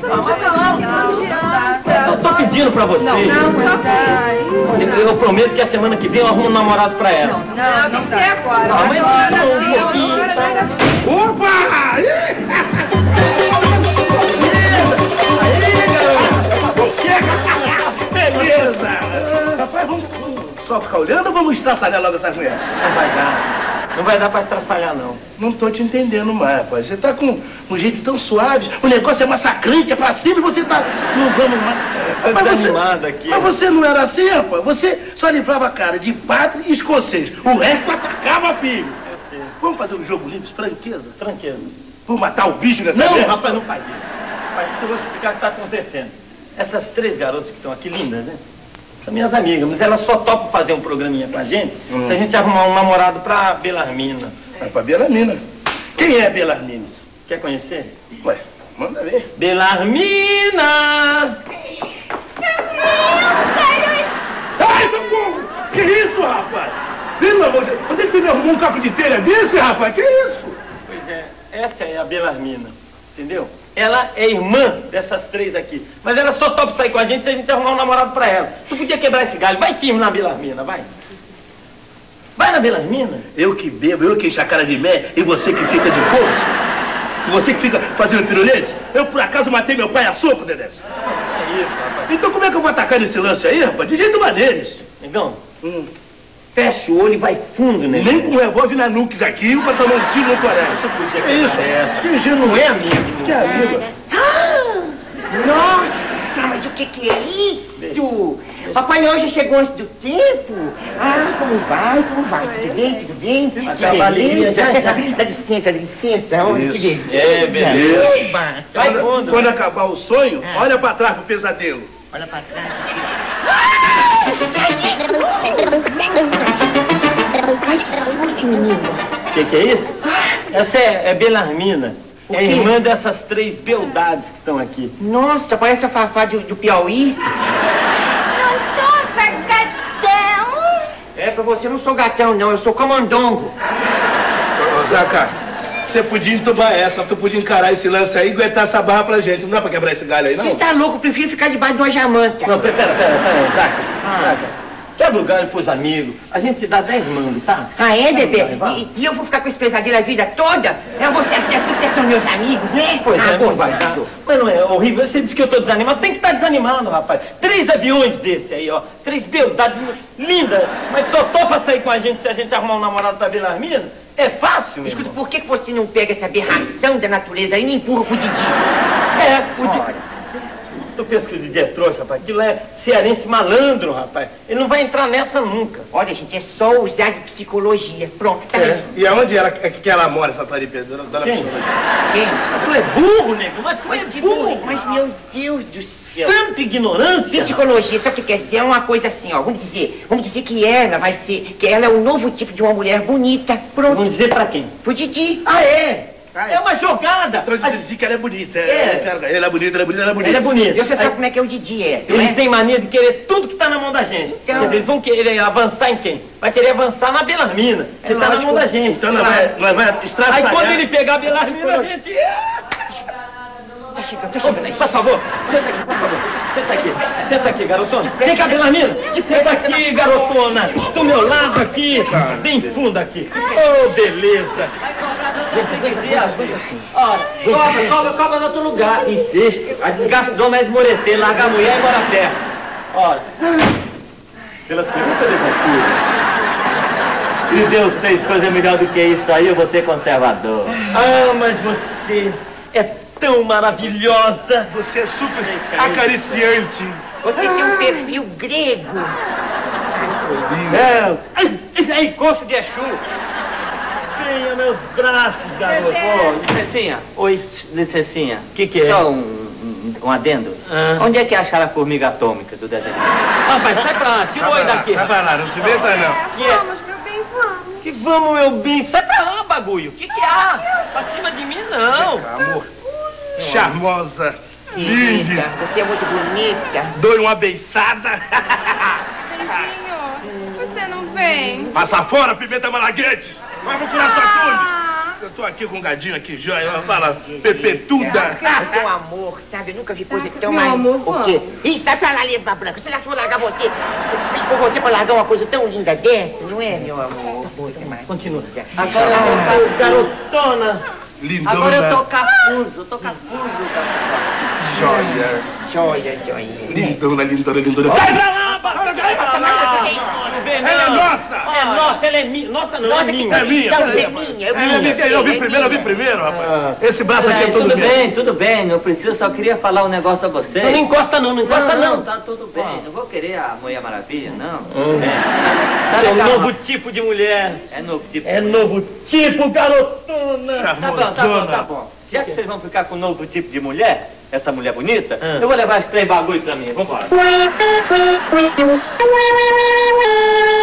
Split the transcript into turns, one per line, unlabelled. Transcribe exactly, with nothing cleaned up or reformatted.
Eu tô pedindo pra você.
Não, não, não.
Eu prometo que a semana que vem eu arrumo um namorado pra ela.
Não, não tem agora.
Não, mas não, um pouquinho.
Opa! Aí, garoto! Beleza! Rapaz, vamos só ficar olhando ou vamos estraçalhar logo essas mulheres?
Não vai dar. Não vai dar pra estraçalhar, não.
Não tô te entendendo mais, rapaz. Você tá com um jeito tão suave, o negócio é massacrante, é pra cima e você tá... Não vamos mais...
Tô
Mas
desanimado
você...
aqui.
Mas você não era assim, rapaz. Você só livrava a cara de pátria e escocês. O resto atacava, filho. Vamos fazer um jogo livre, franqueza?
Franqueza.
Vamos matar o bicho nessa
Não,
merda?
rapaz, não faz isso. Rapaz, eu vou te explicar o que tá acontecendo. Essas três garotas que estão aqui, lindas, né? São minhas amigas, mas elas só topam fazer um programinha com a gente hum. se a gente arrumar um namorado pra Belarmina.
É pra Belarmina. Quem é Belarmina?
Quer conhecer?
Ué, manda ver.
Belarmina!
Ai, socorro! Que isso, rapaz? Pelo amor de Deus, onde é que você me arrumou um capo de telha desse, rapaz? Que isso?
Pois é, essa é a Belarmina, entendeu? Ela é irmã dessas três aqui. Mas ela só topa sair com a gente se a gente arrumar um namorado pra ela. Tu podia quebrar esse galho. Vai firme na Belarmina, vai. Vai na Belarmina.
Eu que bebo, eu que encho a cara de mé e você que fica de bolsa? E você que fica fazendo pirulete? Eu por acaso matei meu pai a soco, Dedé?
É isso, rapaz.
Então como é que eu vou atacar nesse lance aí, rapaz? De jeito maneiro.
Negão,
hum.
fecha o olho e vai fundo, né?
Nem com um revólver na nuques aqui pra tomar um tiro no coreano.
É isso. Que giro não é amigo.
Que amigo.
Ah, nossa, mas o que que é isso? Papai Noel já chegou antes do tempo? Ah, como vai, como vai? Tudo bem, tudo bem? Que
beleza.
já, já. Dá licença, dá licença. Olha, que beleza.
É, beleza.
Vai quando, fundo. Quando acabar o sonho, ah. olha pra trás pro pesadelo.
Olha pra trás.
O que, que é isso? Essa é, é Belarmina. É a irmã dessas três beldades que estão aqui.
Nossa, parece a Fafá do, do Piauí.
Não sou gatão.
É, pra você eu não sou gatão, não. Eu sou camandongo.
Ô, Zaca, você podia entubar essa, tu podia encarar esse lance aí e aguentar essa barra pra gente. Não dá pra quebrar esse galho aí, não?
Você tá louco? Eu prefiro ficar debaixo de uma jamanta.
Não, pera, pera, pera, Zaca. Ah. Zaca. Quebra o galho pros amigos. A gente te dá dez mangos, tá?
Ah, é, bebê? E, e eu vou ficar com esse pesadelo a vida toda? Eu vou ser assim que vocês são meus amigos, né?
Pois
ah,
é, não vai dar. Mas não é horrível. Você disse que eu tô desanimado. Tem que estar desanimado, rapaz. Três aviões desse aí, ó. Três beldades lindas. Mas só topa sair com a gente se a gente arrumar um namorado pra Belarmina? É fácil, meu
Escuta,
irmão.
por que você não pega essa aberração da natureza aí e me empurra pro Didi?
É, o Didi... Tu pensa que o Didi é trouxa, rapaz? Aquilo é cearense malandro, rapaz. Ele não vai entrar nessa nunca.
Olha, gente, é só usar de psicologia. Pronto, tá
é. E aonde ela, é que ela mora, essa Taripe? Dona, dona
Quem?
Psicologia?
Quem?
Tu é burro, nego. Mas tu
Mas,
é
que
burro.
burro, mas meu Deus do céu.
Santa ignorância.
Psicologia, sabe o que quer dizer? É uma coisa assim, ó. Vamos dizer, vamos dizer que ela vai ser, que ela é o novo tipo de uma mulher bonita. Pronto.
Vamos dizer pra quem?
Pro Didi.
Ah, é?
Ah, é.
É uma jogada.
Então eu disse que ela é bonita.
É.
É. Ela é bonita, ela é bonita, ela é bonita.
Ela é bonita.
E você sabe como é que é o Didi, é?
Eles
é?
têm mania de querer tudo que tá na mão da gente.
Então...
Quer dizer, eles vão querer avançar em quem? Vai querer avançar na Belarmina.
É
Ele tá na mão da gente.
Então nós vai, nós vai estraçalhar.
Aí quando ele pegar a Belarmina, a gente...
Tá chegando, tá chegando.
Por favor, senta aqui, por favor. Senta aqui, senta aqui, garotona. Vem cá, Belarmina. Senta aqui, garotona. Do meu lado aqui, bem fundo aqui. Oh, beleza. Ora, cobra, cobra, cobra no outro lugar. Insiste. A desgaste do homem é esmorecer, largar a mulher e embora a terra. Ora.
Pelas perguntas de concurso. Se Deus fez coisa melhor do que isso aí, eu vou ser conservador.
Ah, mas você é tão maravilhosa.
Você é super acariciante.
Você tem um perfil grego.
É,
Isso aí, coxo de Exu. Venha meus braços, garoto.
Ô, licencinha.
Oi.
Licencinha.
O que que é?
Só um, um, um adendo.
Ah.
Onde é que acharam a formiga atômica do desenho?
Rapaz, sai pra lá, tira o olho daqui.
Vai pra lá, não se meta não.
Que é?
Vamos, meu bem, vamos.
Que vamos, meu bem. Sai pra lá, bagulho. O que que há? Pra cima de mim, não.
Amor, charmosa,
Linda,
linda.
você é muito bonita.
Dou uma beiçada.
Benzinho, você não vem?
Passa fora, pimenta malaguete. Vai procurar sua túnel.
Ah,
Eu tô aqui com o gadinho aqui, joia. Ela fala, pepetuda.
Meu amor, sabe? Eu nunca vi coisa tão
Meu
mais...
amor,
O quê? Ih, sai pra lá, Leva Branca. Você já foi largar você? Por você pra largar uma coisa tão linda dessa, não é, meu amor? Você mais
Continua.
linda.
Agora eu tô garotona.
Lindona.
Agora eu tô cafuso, eu tô cafuso.
Joia.
Joia, joia.
Lindona, lindona, lindona.
Sai pra lá, Sai pra lá. Não vem, não.
Ela é nossa.
É nossa, ela é minha. Nossa, não, é minha.
É minha.
Não,
peraí,
é
rapaz.
minha, é
É minha,
minha,
minha. Eu vi
é
primeiro, eu vi
minha.
primeiro, rapaz. Esse braço aqui é todo
tudo
meu.
bem, tudo bem, não precisa, só queria falar um negócio a vocês.
Não, não encosta não, não encosta não.
não, tá tudo bem, não vou querer a Mulher Maravilha, não.
É, é um novo tipo de mulher.
É novo tipo.
É novo tipo, garotona.
Tá bom, tá bom, tá bom. Já que vocês vão ficar com um novo tipo de mulher, essa mulher bonita,
Ah.
eu vou levar esse trem bagulho pra mim, vambora.